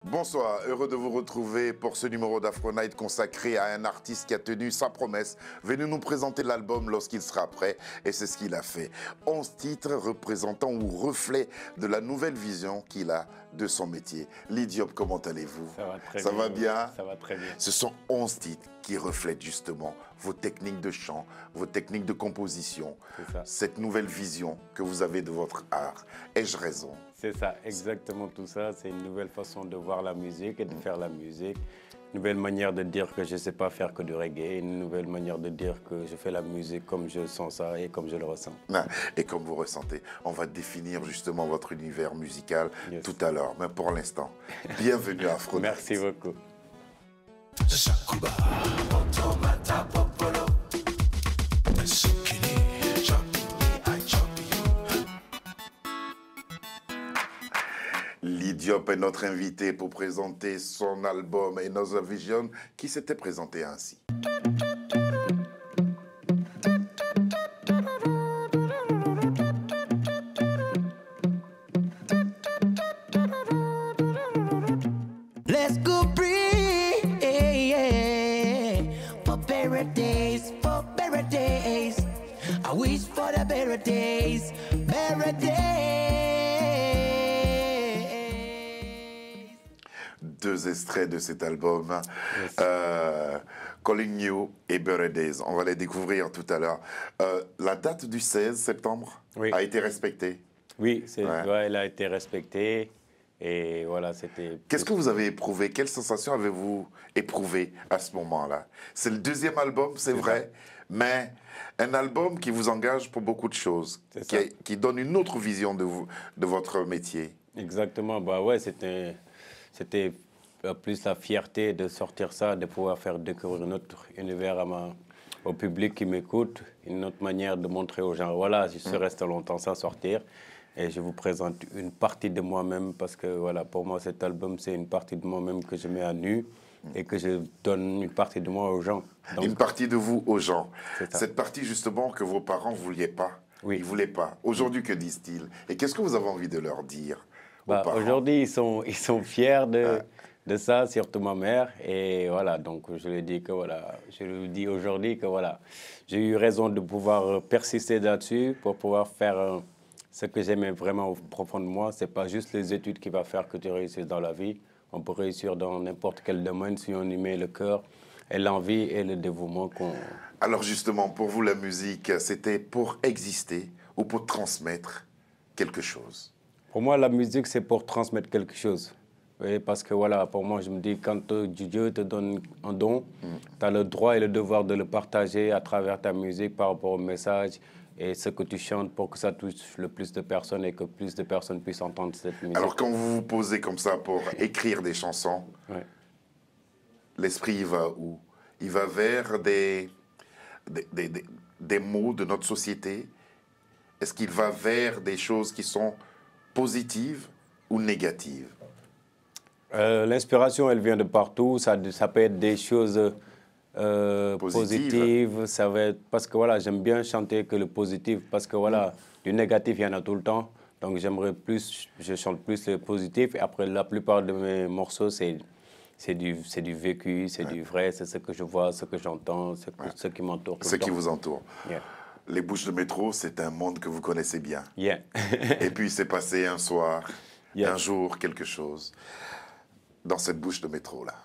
Bonsoir, heureux de vous retrouver pour ce numéro d'Afro Night consacré à un artiste qui a tenu sa promesse, venu nous présenter l'album lorsqu'il sera prêt, et c'est ce qu'il a fait. 11 titres représentant ou reflets de la nouvelle vision qu'il a de son métier. Lyd Diop, comment allez-vous? Ça va très bien. Ça va bien? Ça va très bien. Ce sont 11 titres qui reflètent justement vos techniques de chant, vos techniques de composition, cette nouvelle vision que vous avez de votre art. Ai-je raison? C'est ça, exactement tout ça. C'est une nouvelle façon de voir la musique et de faire la musique. Une nouvelle manière de dire que je ne sais pas faire que du reggae. Une nouvelle manière de dire que je fais la musique comme je sens ça et comme je le ressens. Et comme vous ressentez. On va définir justement votre univers musical tout à l'heure. Mais pour l'instant, bienvenue à Afro Night. Merci beaucoup. Lyd Diop est notre invité pour présenter son album Another Vision qui s'était présenté ainsi. Let's go breathe for better days, for better days. I wish for the better days, better days. Deux extraits de cet album, Calling You et Better Days. On va les découvrir tout à l'heure. La date du 16 septembre a été respectée? Oui, elle a été respectée. Et voilà, c'était... Qu'est-ce que vous avez éprouvé? Quelle sensation avez-vous éprouvé à ce moment-là? C'est le deuxième album, c'est vrai, mais un album qui vous engage pour beaucoup de choses, qui donne une autre vision de vous, de votre métier. Exactement, bah ouais, c'était plus la fierté de sortir ça, de pouvoir faire découvrir notre univers au public qui m'écoute, une autre manière de montrer aux gens, voilà, je suis resté longtemps sans sortir. Et je vous présente une partie de moi-même parce que voilà, pour moi, cet album, c'est une partie de moi-même que je mets à nu et que je donne une partie de moi aux gens. Donc, une partie de vous aux gens. Cette partie, justement, que vos parents ne vouliez pas. Oui. Ils ne voulaient pas. Aujourd'hui, que disent-ils? Et qu'est-ce que vous avez envie de leur dire aux parents? Aujourd'hui, ils sont fiers de ça, surtout ma mère. Et voilà, donc je lui dis que voilà, je lui dis aujourd'hui que voilà, j'ai eu raison de pouvoir persister là-dessus pour pouvoir faire... ce que j'aimais vraiment au profond de moi, ce n'est pas juste les études qui vont faire que tu réussisses dans la vie. On peut réussir dans n'importe quel domaine si on y met le cœur et l'envie et le dévouement qu'on... Alors justement, pour vous, la musique, c'était pour exister ou pour transmettre quelque chose? Pour moi, la musique, c'est pour transmettre quelque chose. Oui, parce que voilà, pour moi, je me dis, quand Dieu te donne un don, tu as le droit et le devoir de le partager à travers ta musique par rapport au message et ce que tu chantes pour que ça touche le plus de personnes et que plus de personnes puissent entendre cette musique. Alors quand vous vous posez comme ça pour écrire des chansons, l'esprit il va où? Il va vers des mots de notre société? Est-ce qu'il va vers des choses qui sont positives ou négatives? L'inspiration, elle vient de partout. Ça peut être des choses... positive, ça va être, parce que voilà, j'aime bien chanter que le positif, parce que voilà, du négatif, il y en a tout le temps. Donc j'aimerais plus, je chante plus le positif. Et après, la plupart de mes morceaux, c'est du vécu, c'est du vrai, c'est ce que je vois, ce que j'entends, ce qui m'entoure. Ce qui vous entoure. Les Bouches de Métro, c'est un monde que vous connaissez bien. Et puis, c'est passé un soir, un jour, quelque chose, dans cette bouche de métro-là.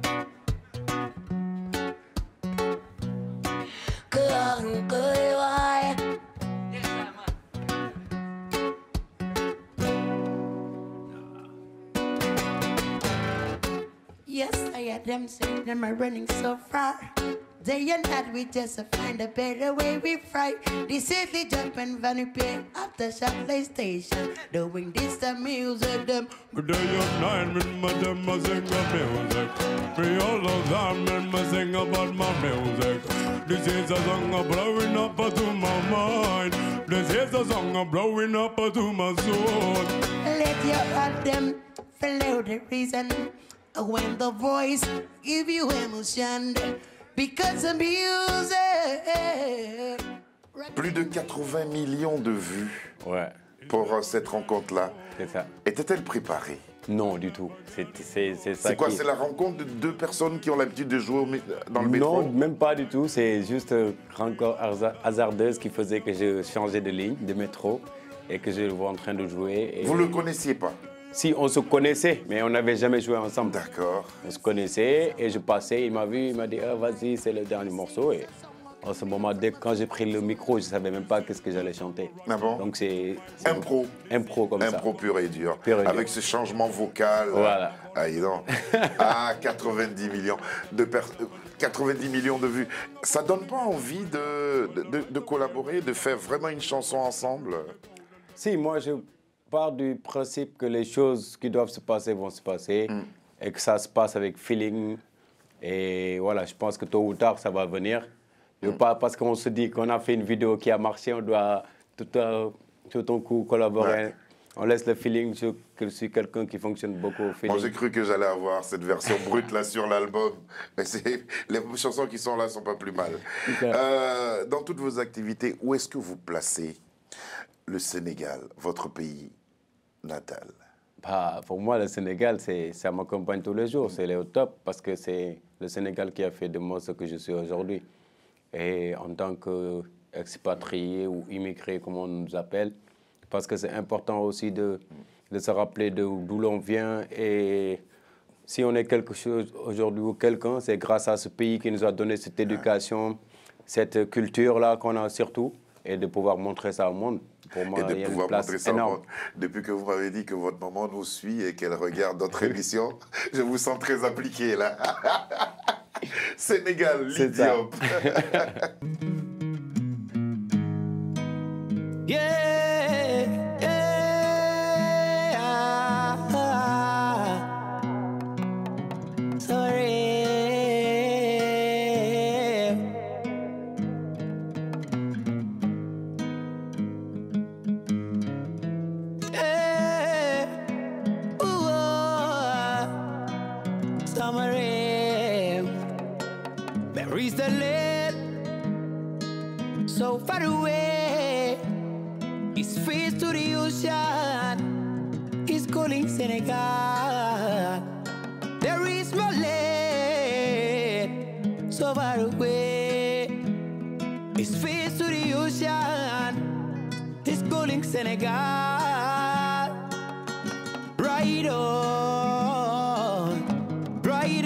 Yes, I hear them saying them are running so far. Day and night we just find a better way we fry. This is the jump and Vanny Pay at the Chapley station. Doing this the music them. Day and night when my them a sing a music. We all of them and me sing about my music. This is a song a blowing up to my mind. This is a song a blowing up to my soul. Let your heart them follow the reason. When the voice give you emotion, because of music. Plus de 80 millions de vues pour cette rencontre-là. C'est ça. Était-elle préparée? Non, du tout. C'est ça C'est quoi? qui... C'est la rencontre de deux personnes qui ont l'habitude de jouer dans le métro? Non, même pas du tout. C'est juste rencontre hasardeuse qui faisait que je changeais de ligne, de métro, et que je le vois en train de jouer. Et... Vous ne le connaissiez pas? Si, on se connaissait, mais on n'avait jamais joué ensemble. D'accord. On se connaissait et je passais, il m'a vu, il m'a dit ah, vas-y, c'est le dernier morceau. Et en ce moment, quand j'ai pris le micro, je ne savais même pas qu'est-ce que j'allais chanter. Ah bon? Donc c'est Impro. Impro comme ça. Impro pur et dur. Pur et dur. Avec ce changement vocal. Voilà. Ah, dis donc. Ah, 90 millions 90 millions de vues. Ça donne pas envie de collaborer, de faire vraiment une chanson ensemble? Si, moi je pars du principe que les choses qui doivent se passer vont se passer et que ça se passe avec feeling. Et voilà, je pense que tôt ou tard, ça va venir. Pas parce qu'on se dit qu'on a fait une vidéo qui a marché, on doit tout un coup collaborer. Ouais. On laisse le feeling. Je suis quelqu'un qui fonctionne beaucoup au feeling. Moi, j'ai cru que j'allais avoir cette version brute là sur l'album. Mais les chansons qui sont là ne sont pas plus mal. Dans toutes vos activités, où est-ce que vous placez le Sénégal, votre pays natal? Bah, pour moi, le Sénégal, ça m'accompagne tous les jours. C'est au top parce que c'est le Sénégal qui a fait de moi ce que je suis aujourd'hui. Et en tant qu'expatrié ou immigré, comme on nous appelle, parce que c'est important aussi de se rappeler d'où l'on vient. Et si on est quelque chose aujourd'hui ou quelqu'un, c'est grâce à ce pays qui nous a donné cette éducation, cette culture-là qu'on a surtout, et de pouvoir montrer ça au monde. Pour moi, et de pouvoir montrer ça énorme. au monde. Depuis que vous m'avez dit que votre maman nous suit et qu'elle regarde notre émission, je vous sens très appliqué là. Sénégal, Ly Diop. Yeah, yeah, sorry. Yeah, ooh, summer rain. Where is the land? So far away. His face to the ocean. He's calling Senegal. There is no land. So far away. His face to the ocean. He's calling Senegal. Right on. Right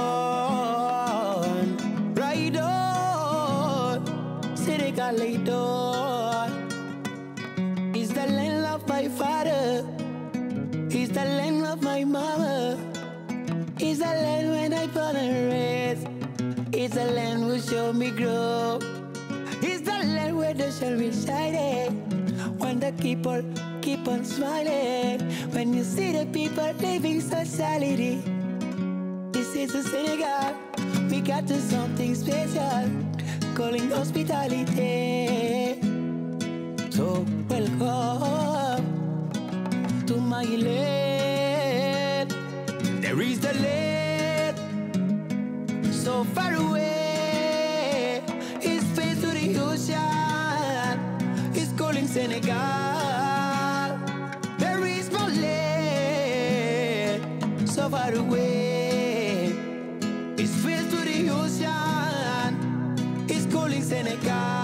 on. Right on. Senegal laid on. It's the land of my father. It's the land of my mama. It's the land when I born and raised. It's the land where show me grow. It's the land where the sun will shine. When the people keep on smiling. When you see the people living society. This is the Senegal. We got to something special. Calling hospitality. So welcome to my land. There is the land so far away. It's face to the ocean. It's calling Senegal. There is no land so far away. It's face to the ocean. It's calling Senegal.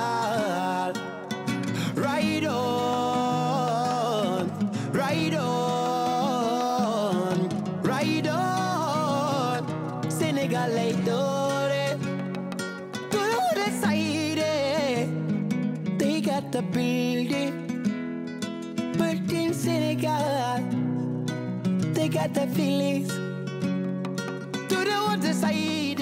Right on, right on, right on. Senegal laid on it. To the other side, they got the building. But in Senegal, they got the feelings. To the other side.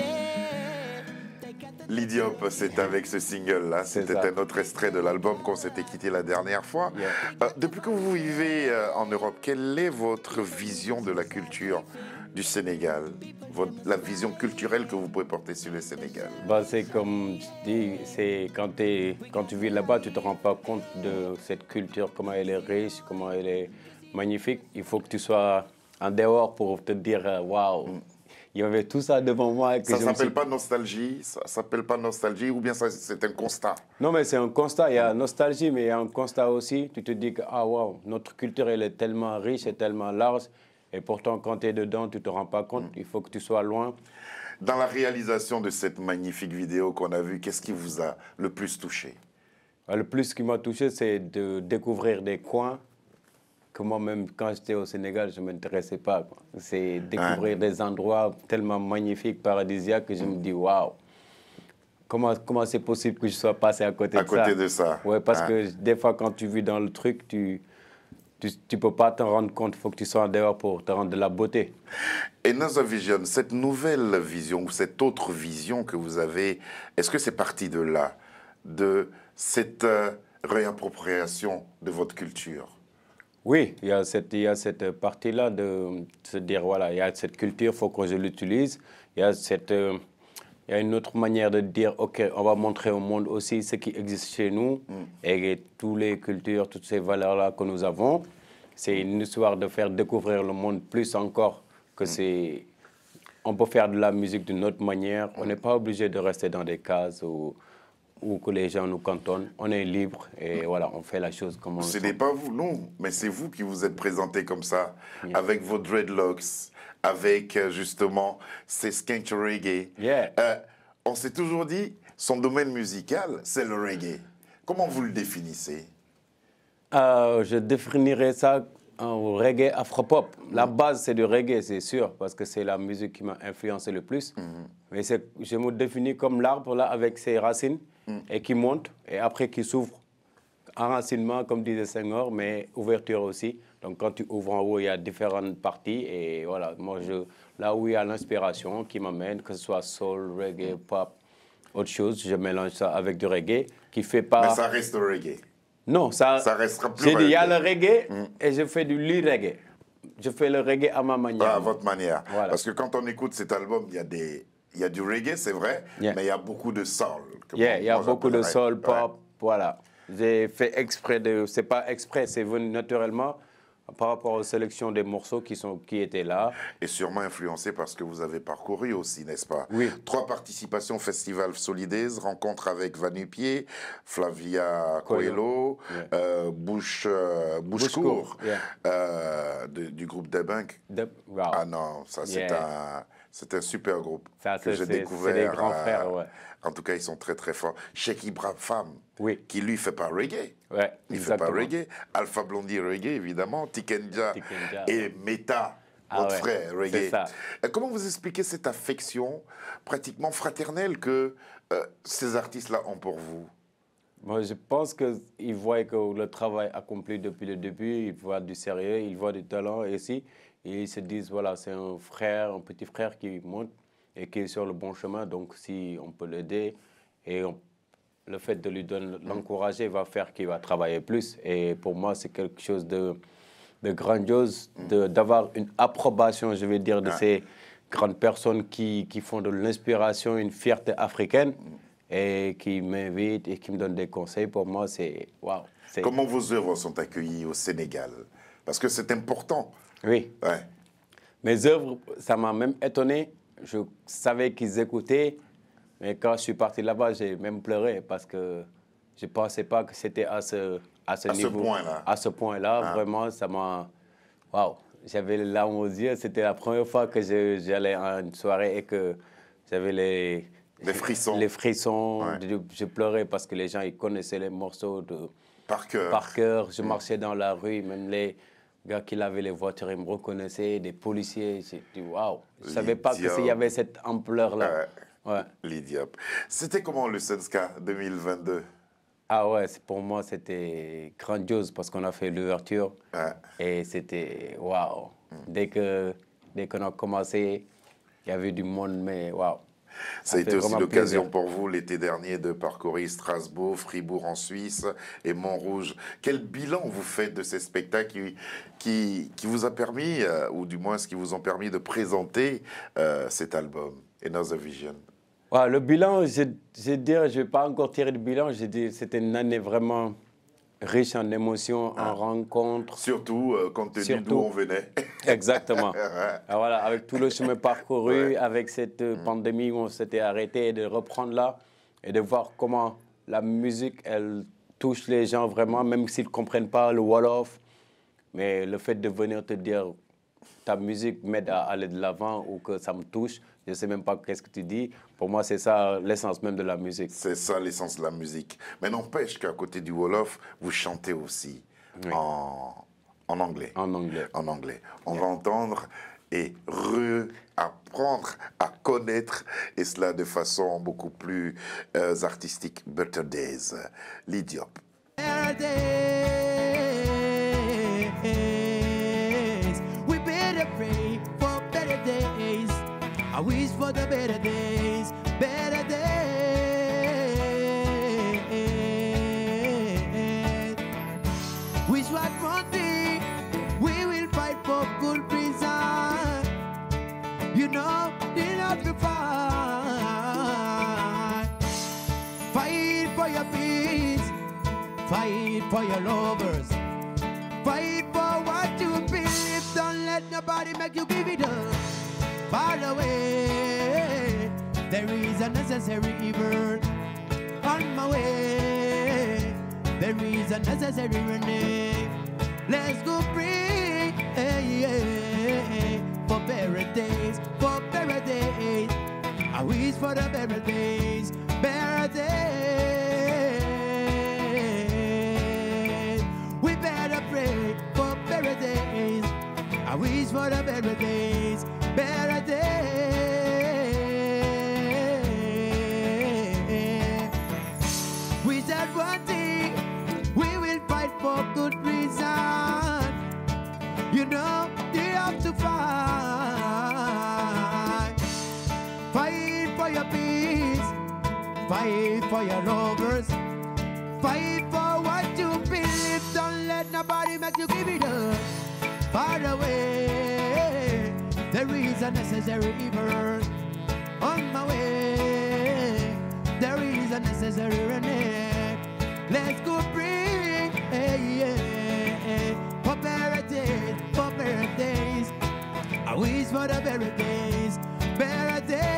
Ly Diop, c'est avec ce single-là. C'était un autre extrait de l'album qu'on s'était quitté la dernière fois. Yeah. Depuis que vous vivez en Europe, quelle est votre vision de la culture du Sénégal? La vision culturelle que vous pouvez porter sur le Sénégal? Bah, c'est comme je dis, c'est quand tu vis là-bas, tu ne te rends pas compte de cette culture, comment elle est riche, comment elle est magnifique. Il faut que tu sois en dehors pour te dire waouh. Il y avait tout ça devant moi. Ça ne s'appelle pas nostalgie, ça s'appelle pas nostalgie, ou bien c'est un constat? Non, mais c'est un constat. Il y a nostalgie, mais il y a un constat aussi. Tu te dis que, ah, wow, notre culture, elle est tellement riche et tellement large. Et pourtant, quand tu es dedans, tu ne te rends pas compte. Il faut que tu sois loin. Dans la réalisation de cette magnifique vidéo qu'on a vue, qu'est-ce qui vous a le plus touché? Le plus qui m'a touché, c'est de découvrir des coins que moi-même, quand j'étais au Sénégal, je ne m'intéressais pas, quoi. C'est découvrir des endroits tellement magnifiques, paradisiaques, que je me dis, waouh, comment c'est possible que je sois passé à côté de ça? À côté de ça. Oui, parce que des fois, quand tu vis dans le truc, tu peux pas t'en rendre compte. Il faut que tu sois en dehors pour te rendre de la beauté. Et Another Vision, cette nouvelle vision ou cette autre vision que vous avez, est-ce que c'est parti de là, de cette réappropriation de votre culture? Oui, il y a cette partie-là de se dire, voilà, il y a cette culture, il faut que je l'utilise. Il y a une autre manière de dire, OK, on va montrer au monde aussi ce qui existe chez nous et toutes les cultures, toutes ces valeurs-là que nous avons. C'est une histoire de faire découvrir le monde plus encore que c'est... On peut faire de la musique d'une autre manière. On n'est pas obligé de rester dans des cases où que les gens nous cantonnent. On est libre et voilà, on fait la chose comme on le Ce sent. n'est pas vous, non, mais c'est vous qui vous êtes présenté comme ça, avec vos dreadlocks, avec justement ces skank reggae. Yeah. On s'est toujours dit, son domaine musical, c'est le reggae. Comment vous le définissez? Je définirais ça en reggae afropop. La base, c'est du reggae, c'est sûr, parce que c'est la musique qui m'a influencé le plus. Mais je me définis comme l'arbre là, avec ses racines et qui monte et après qui s'ouvre. Enracinement, comme disait Senghor, mais ouverture aussi. Donc quand tu ouvres en haut, il y a différentes parties. Et voilà, moi, là où il y a l'inspiration qui m'amène, que ce soit soul, reggae, pop, autre chose, je mélange ça avec du reggae qui fait pas... Mais ça reste le reggae. Non, ça restera plus j'ai dit, il y a reggae. le reggae et je fais du lit reggae. Je fais le reggae à ma manière. À votre manière. Voilà. Parce que quand on écoute cet album, il y a du reggae, c'est vrai, mais il y a beaucoup de soul. Il y a beaucoup de soul, pop, Ouais. voilà. J'ai fait exprès de... C'est pas exprès, c'est venu naturellement par rapport aux sélections des morceaux qui étaient là. Et sûrement influencé par ce que vous avez parcouru aussi, n'est-ce pas? Oui. 3 participations au Festival Solidaise, rencontre avec Vanupier, Flavia Coelho, Bouchecourt, du groupe Debunk. Wow. Ah non, ça c'est un super groupe Ça, que j'ai découvert. C'est des grands frères, ouais. En tout cas, ils sont très très forts. Cheikh Ibrahim Fam, Oui. qui lui fait pas reggae. Ouais, Il fait pas exactement. reggae. Alpha Blondie reggae, évidemment. Tikenja Tikenja, et Meta, votre frère reggae. c'est ça. Comment vous expliquez cette affection pratiquement fraternelle que ces artistes-là ont pour vous? Moi, je pense qu'ils voient que le travail accompli depuis le début, ils voient du sérieux, ils voient du talent ici. Et ils se disent, voilà, c'est un frère, un petit frère qui monte et qui est sur le bon chemin. Donc, si on peut l'aider et le fait de lui donner, l'encourager va faire qu'il va travailler plus. Et pour moi, c'est quelque chose de grandiose d'avoir une approbation, je vais dire, de ces grandes personnes qui font de l'inspiration une fierté africaine et qui m'invitent et qui me donnent des conseils. Pour moi, c'est waouh. Comment vos œuvres sont accueillies au Sénégal? Parce que c'est important. Oui. Ouais. Mes œuvres, ça m'a même étonné. Je savais qu'ils écoutaient, mais quand je suis parti là-bas, j'ai même pleuré parce que je ne pensais pas que c'était à ce niveau. point-là. À ce point-là, vraiment, ça m'a... Waouh! J'avais les larmes aux yeux. C'était la première fois que j'allais à une soirée et que j'avais les frissons. Les frissons. Ouais. Je pleurais parce que les gens, ils connaissaient les morceaux Par cœur. par cœur. Je marchais dans la rue, même les gars qui lavaient les voitures, ils me reconnaissaient, des policiers. J'ai dit, waouh! Je ne savais pas qu'il y avait cette ampleur-là. Ouais. L'Idiop. C'était comment le Senska 2022? Ah ouais, pour moi, c'était grandiose parce qu'on a fait l'ouverture et c'était waouh. Dès qu'on a commencé, il y avait du monde, mais waouh. Ça a été aussi vraiment l'occasion plaisir. pour vous l'été dernier de parcourir Strasbourg, Fribourg en Suisse et Montrouge. Quel bilan vous faites de ces spectacles qui vous a permis, ou du moins ce qui vous ont permis de présenter cet album, Another Vision? Ouais, le bilan, je ne vais pas encore tirer de bilan. Je dis c'était une année vraiment riche en émotions, en rencontres. Surtout compte tenu d'où on venait. Exactement. Ah, voilà, avec tout le chemin parcouru, avec cette pandémie où on s'était arrêté, de reprendre là et de voir comment la musique, elle touche les gens vraiment, même s'ils ne comprennent pas le Wolof. Mais le fait de venir te dire ta musique m'aide à aller de l'avant ou que ça me touche, je ne sais même pas qu'est-ce que tu dis. Pour moi, c'est ça l'essence même de la musique. C'est ça l'essence de la musique. Mais n'empêche qu'à côté du Wolof, vous chantez aussi en anglais. En anglais. En anglais. On va entendre et apprendre à connaître, et cela de façon beaucoup plus artistique. Better Days, Lee Diop. Better days. We better pray for better days. I wish for the better days. Better days. Wish what won't be. We will fight for good reason. You know, enough to fight. Fight for your peace. Fight for your lovers. Fight for what you believe. Don't let nobody make you give it up. Far away, there is a necessary evil. On my way, there is a necessary rename. Let's go pray for better days, for better days. I wish for the better days, better days. We better pray for better days. I wish for the better days, better days. We said one thing, we will fight for good reason. You know, you have to fight. Fight for your peace. Fight for your lovers. Fight for what you believe. Don't let nobody make you give it up. Far away, there is a necessary evil. On my way, there is a necessary rename. Let's go bring for better days, for better days. I wish for the better days, better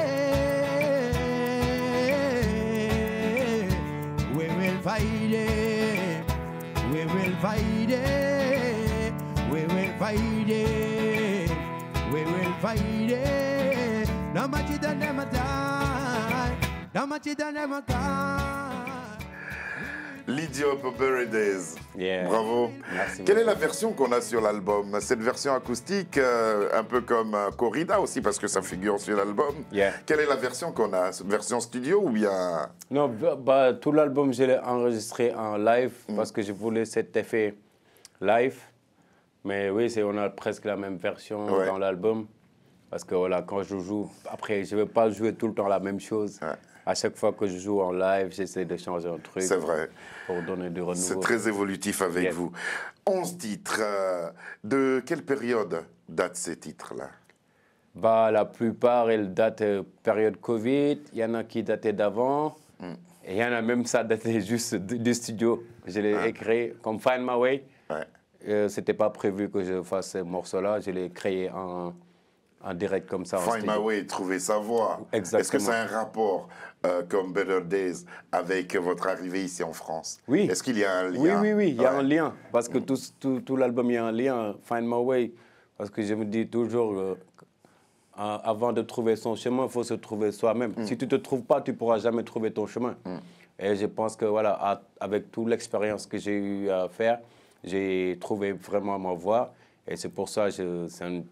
days. We will fight it, we will fight it, we will fight it, we will fight it. No much it don't never die, no much it don't never die. Lee Diop, Better Days. Yeah. Bravo. Merci Quelle est beaucoup. la version qu'on a sur l'album? Cette version acoustique, un peu comme Corrida aussi, parce que ça figure sur l'album. Yeah. Quelle est la version qu'on a? Version studio ou bien... Non, tout l'album, je l'ai enregistré en live parce que je voulais cet effet live. Mais oui, on a presque la même version dans l'album. Parce que voilà, quand je joue, après, je ne vais pas jouer tout le temps la même chose. Ouais. À chaque fois que je joue en live, j'essaie de changer un truc. C'est vrai. Pour donner du renouveau. C'est très évolutif avec vous. 11 titres. De quelle période datent ces titres-là? La plupart, elles datent période Covid. Il y en a qui dataient d'avant. Et il y en a même ça datait juste du studio. Je l'ai écrit comme Find My Way. C'était pas prévu que je fasse ce morceau-là. Je l'ai créé en direct comme ça. Find My Way, trouver sa voix. Exactement. Est-ce que ça a un rapport comme Better Days avec votre arrivée ici en France? Oui. Est-ce qu'il y a un lien? Oui, il y a un lien. Parce que tout l'album, il y a un lien. Find My Way. Parce que je me dis toujours, avant de trouver son chemin, il faut se trouver soi-même. Si tu ne te trouves pas, tu ne pourras jamais trouver ton chemin. Et je pense que voilà, avec toute l'expérience que j'ai eu à faire, j'ai trouvé vraiment ma voie. Et c'est pour ça que c'est un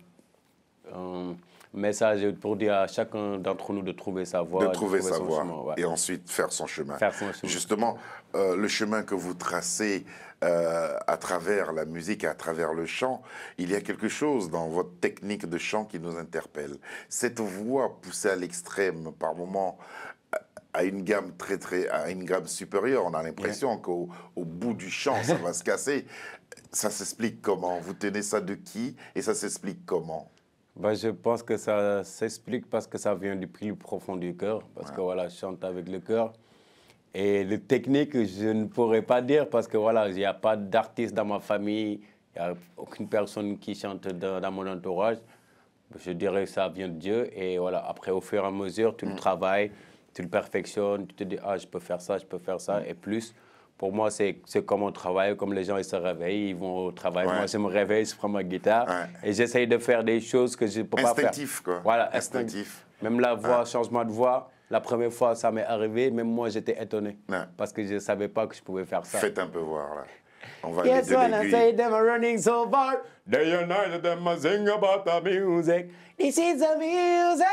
message pour dire à chacun d'entre nous de trouver sa voie. De trouver sa son voie chemin, et ensuite faire son chemin. Faire son chemin. Justement, le chemin que vous tracez à travers la musique et à travers le chant, il y a quelque chose dans votre technique de chant qui nous interpelle. Cette voix poussée à l'extrême, par moments, à une gamme à une gamme supérieure, on a l'impression qu'au bout du chant, ça va se casser. Ça s'explique comment? Vous tenez ça de qui et ça s'explique comment? Je pense que ça s'explique parce que ça vient du plus profond du cœur. Parce que voilà, je chante avec le cœur. Et les techniques, je ne pourrais pas dire parce que voilà, il n'y a pas d'artiste dans ma famille. Il n'y a aucune personne qui chante dans mon entourage. Je dirais que ça vient de Dieu. Et voilà, après, au fur et à mesure, tu le travailles, tu le perfectionnes. Tu te dis, je peux faire ça, et plus. pour moi, c'est comme on travaille, comme les gens ils se réveillent, ils vont au travail. Ouais. Moi, je me réveille, je prends ma guitare et j'essaye de faire des choses que je ne peux pas faire. Instinctif, quoi. Voilà, Instinctif. Même la voix, changement de voix, la première fois, ça m'est arrivé, même moi, j'étais étonné. Parce que je ne savais pas que je pouvais faire ça. Faites un peu voir, là. On va Yes, aller when de I l'aiguille. say them are running so far, Day and night, them a sing about the music. this is the music.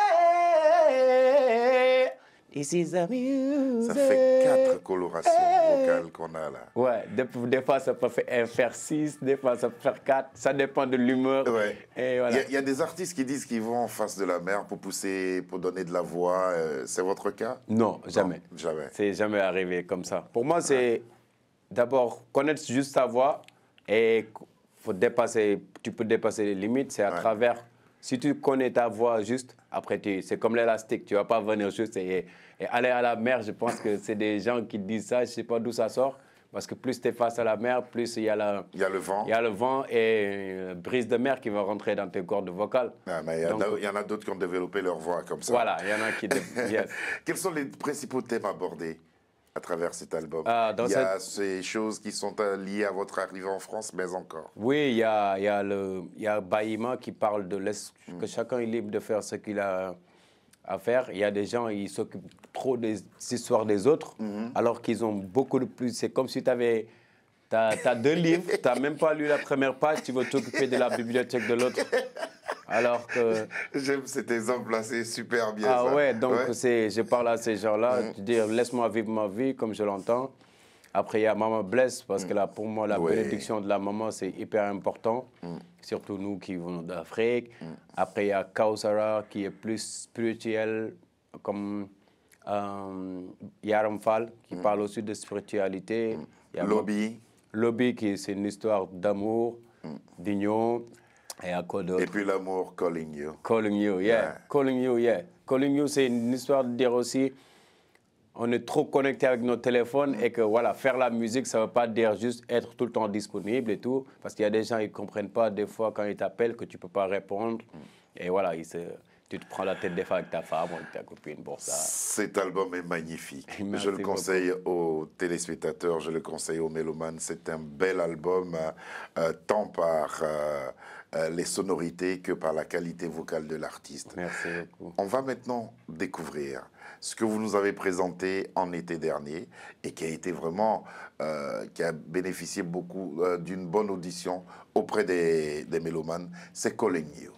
This is the music. Ça fait 4 colorations vocales qu'on a là. Ouais, des fois ça peut faire 6, des fois ça peut faire 4, ça dépend de l'humeur. Ouais. Et voilà. Il y a des artistes qui disent qu'ils vont en face de la mer pour pousser, pour donner de la voix. C'est votre cas? Non, jamais. Non, jamais. C'est jamais arrivé comme ça. Pour moi, c'est d'abord connaître juste ta voix et faut dépasser, tu peux dépasser les limites. C'est à travers, si tu connais ta voix juste, après c'est comme l'élastique, tu vas pas venir juste et aller à la mer. Je pense que c'est des gens qui disent ça, je sais pas d'où ça sort. Parce que plus tu es face à la mer, plus il y a le vent. Il y a le vent et une brise de mer qui va rentrer dans tes cordes vocales. Ah, mais il y en a d'autres qui ont développé leur voix comme ça. Voilà, il y en a qui... Yes. Quels sont les principaux thèmes abordés à travers cet album? Dans il y a ces choses qui sont liées à votre arrivée en France, mais encore. Oui, il y a Bahima qui parle de que chacun est libre de faire ce qu'il a à faire. Il y a des gens, ils s'occupent trop des histoires des autres, alors qu'ils ont beaucoup de plus. C'est comme si tu as 2 livres, tu n'as même pas lu la première page, tu veux t'occuper de la bibliothèque de l'autre. Alors que... J'aime cet exemple-là, c'est super bien. Ah ça. ouais, donc je parle à ces gens-là, de dire laisse-moi vivre ma vie comme je l'entends. Après, il y a Maman Bless, parce que là, pour moi, la bénédiction de la maman, c'est hyper important, surtout nous qui venons d'Afrique. Après, il y a Kausara, qui est plus spirituel, comme Yaram Fall, qui parle aussi de spiritualité. Il y a Lobby, c'est une histoire d'amour, d'union. Et à quoi d'autre? Et puis l'amour, Calling You. Calling You, yeah. Calling You, yeah. Calling You, c'est une histoire de dire aussi, on est trop connecté avec nos téléphones et que voilà, faire la musique, ça ne veut pas dire juste être tout le temps disponible et tout. Parce qu'il y a des gens qui ne comprennent pas des fois quand ils t'appellent que tu ne peux pas répondre. Et voilà, tu te prends la tête des fois avec ta femme ou avec ta copine pour ça. Cet album est magnifique. Merci je le conseille aux téléspectateurs, je le conseille aux mélomanes. C'est un bel album, tant par les sonorités que par la qualité vocale de l'artiste. Merci beaucoup. On va maintenant découvrir ce que vous nous avez présenté en été dernier et qui a été vraiment, qui a bénéficié beaucoup d'une bonne audition auprès des mélomanes. C'est Calling You.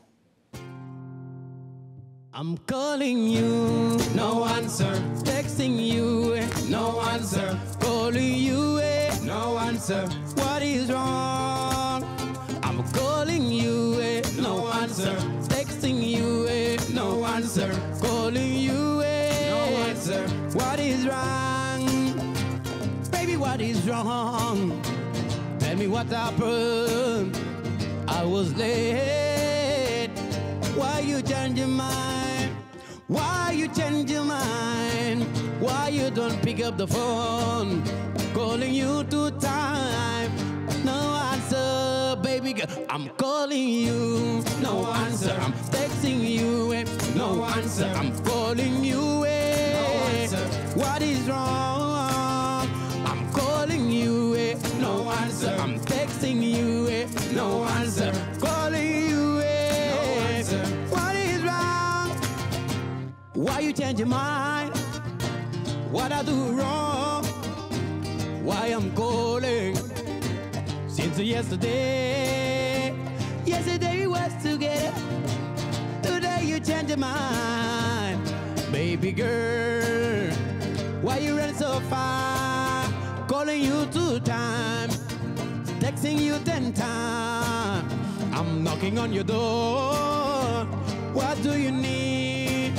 I'm calling you, no answer. Texting you, no answer. Calling you, no answer. What is wrong? I'm calling you, no answer. Texting you, no answer. Calling you, no answer. What is wrong? Baby, what is wrong? Tell me what happened. I was late. Why you change your mind? Why you change your mind? Why you don't pick up the phone? Calling you 2 times, no answer, baby girl. I'm calling you, no answer. I'm texting you, no answer. I'm calling you, no answer. What is wrong? I'm calling you, no answer. I'm texting you, no answer. Calling you, no answer. What is wrong? Why you change your mind? What I do wrong? Why I'm calling? Since yesterday, yesterday we was together. Today you change your mind, baby girl. Why you run so far? Calling you 2 times, texting you 10 times. I'm knocking on your door. What do you need?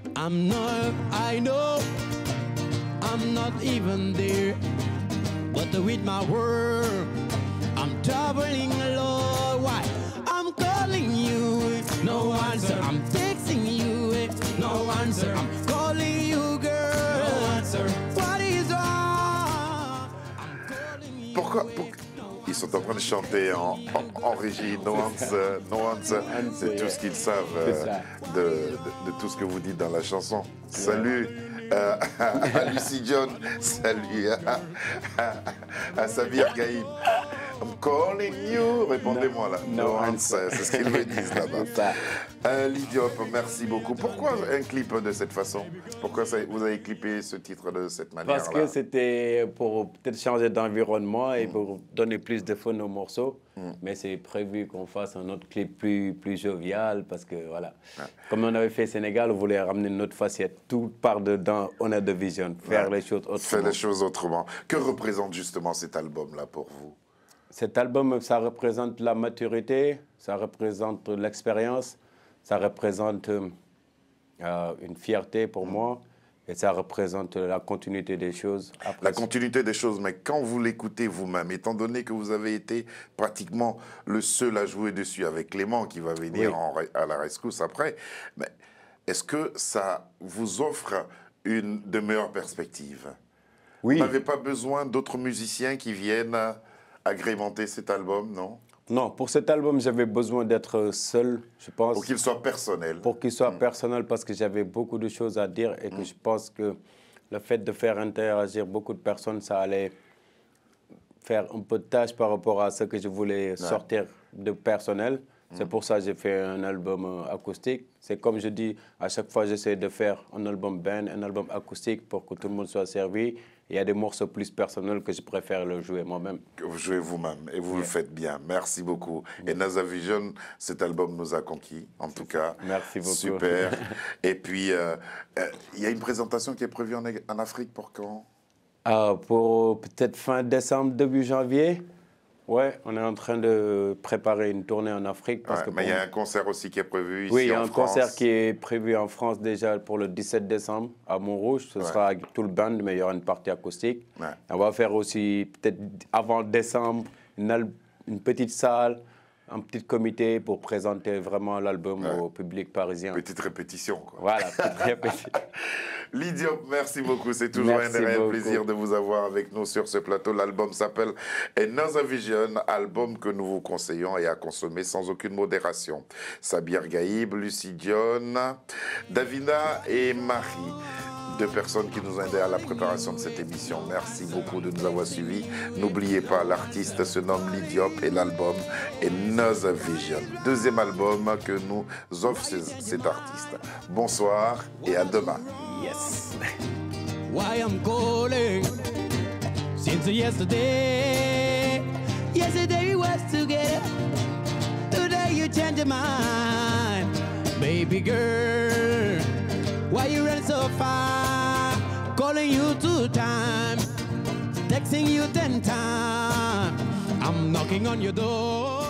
I know I'm not even there, but with my word, I'm traveling alone. Why? I'm calling you, no answer. I'm texting you, no answer. I'm calling you, girl, no answer. What is wrong? I'm calling you. Pourquoi ils sont en train de chanter en régie, no answer, no answer. C'est tout ce qu'ils savent de tout ce que vous dites dans la chanson. Salut À Lucy John, salut. À Sabir Gaïb. I'm calling you. Répondez-moi là. No answer. C'est ce qu'ils me disent là-bas. L'Idiop, merci beaucoup. Pourquoi un clip de cette façon? Pourquoi vous avez clippé ce titre de cette manière-là? Parce que c'était pour peut-être changer d'environnement et pour donner plus de fun aux morceaux. Mais c'est prévu qu'on fasse un autre clip plus jovial parce que voilà. Comme on avait fait Sénégal, on voulait ramener notre facette. Tout part dedans, on a de vision. Faire les choses autrement. Faire les choses autrement. Que représente justement cet album-là pour vous? Cet album, ça représente la maturité, ça représente l'expérience, ça représente une fierté pour moi et ça représente la continuité des choses. Après, la continuité des choses, mais quand vous l'écoutez vous-même, étant donné que vous avez été pratiquement le seul à jouer dessus avec Clément qui va venir à la rescousse après, mais est-ce que ça vous offre de meilleures perspectives? Oui. Vous n'avez pas besoin d'autres musiciens qui viennent agrémenter cet album, non? Non, pour cet album, j'avais besoin d'être seul, je pense. Pour qu'il soit personnel. Pour qu'il soit personnel, parce que j'avais beaucoup de choses à dire et que je pense que le fait de faire interagir beaucoup de personnes, ça allait faire un peu de tâche par rapport à ce que je voulais sortir de personnel. C'est pour ça que j'ai fait un album acoustique. C'est comme je dis, à chaque fois, j'essaie de faire un album band, un album acoustique pour que tout le monde soit servi. Il y a des morceaux plus personnels que je préfère le jouer moi-même. Que vous jouez vous-même et vous le faites bien. Merci beaucoup. Et NASA Vision, cet album nous a conquis, en tout cas. Merci beaucoup. Super. Et puis, il y a une présentation qui est prévue en Afrique pour quand? Pour peut-être fin décembre, début janvier. Ouais, on est en train de préparer une tournée en Afrique. Parce que mais il y a un concert aussi qui est prévu ici en France. Oui, il y a un concert qui est prévu en France déjà pour le 17 décembre à Montrouge. Ce sera avec tout le band, mais il y aura une partie acoustique. On va faire aussi, peut-être avant décembre, une petite salle, un petit comité pour présenter vraiment l'album au public parisien. Petite répétition, quoi. Voilà, petite répétition. L'idiop, merci beaucoup. C'est toujours un réel plaisir de vous avoir avec nous sur ce plateau. L'album s'appelle Another Vision, album que nous vous conseillons et à consommer sans aucune modération. Sabir Gaïb, Lucy John, Davina et Marie. Deux personnes qui nous ont aidés à la préparation de cette émission. Merci beaucoup de nous avoir suivis. N'oubliez pas, l'artiste se nomme L'idiop et l'album est Another Vision. Deuxième album que nous offre cet artiste. Bonsoir et à demain. Yes. Why I'm calling since yesterday. Yesterday we was together. Today you change your mind, baby girl. Why you run so far? Calling you 2 times, texting you 10 times. I'm knocking on your door.